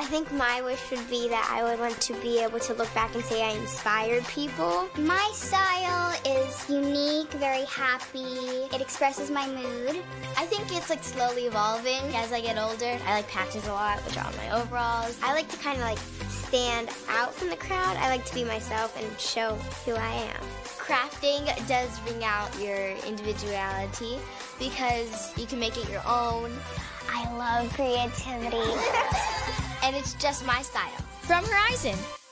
I think my wish would be that I would want to be able to look back and say I inspired people. My style is unique, very happy. It expresses my mood. I think it's like slowly evolving as I get older. I like patches a lot, which are on my overalls. I like to kind of like stand out from the crowd. I like to be myself and show who I am. Crafting does bring out your individuality because you can make it your own. I love creativity. And it's just my style. From Horizon.